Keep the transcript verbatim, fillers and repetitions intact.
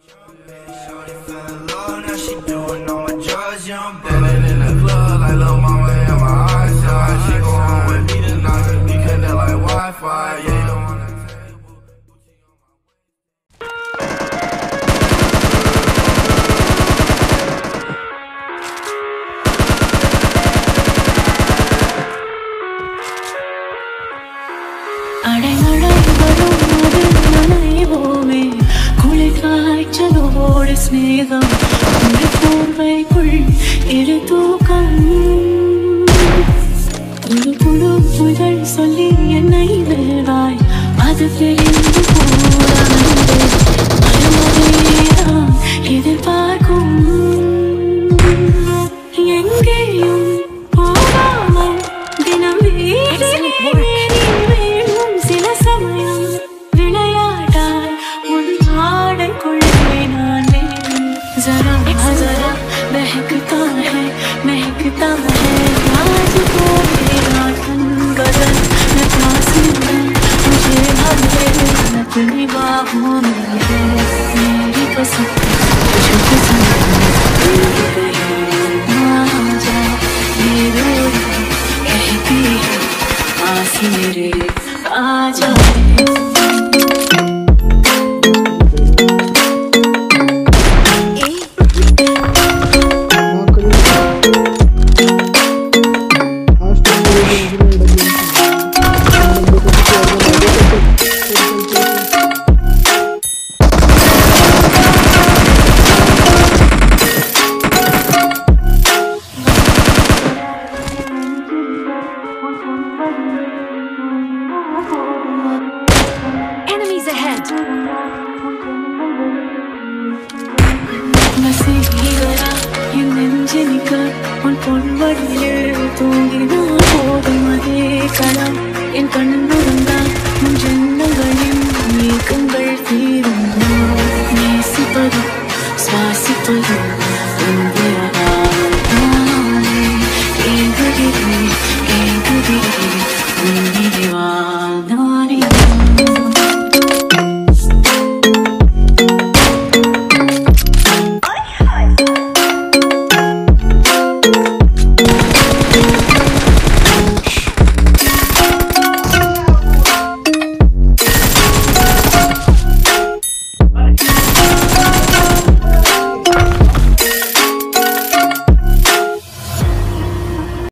സ്നേഹം ഒരു പൂർവൈക്കുൾ ഇരുതൂക്കം ഒരു പുഴു മുതൽ சொல்லி என்னை வேறாய் அது தெரிந்து போரானே மறுமுறைதான் எதிர்பார்க்கும் எங்கேயும் போகாமல் தினம் வீட்டிலே வேணும் சில சமயம் விளையாட்டாய் உன் ஆடைக்குள்ளே நான் जरा जरा महकता है महकता है आज को मेरा तन बदन मैं पास हूँ मुझे भर दे अपनी बाहों में है मेरी पसंद तुझको पसंद आ जा ये रोज कहती है पास मेरे आ जा தூங்கினா போதும் அதே களம் என் கண்ணுறந்தான் முன் ஜென்மங்களில்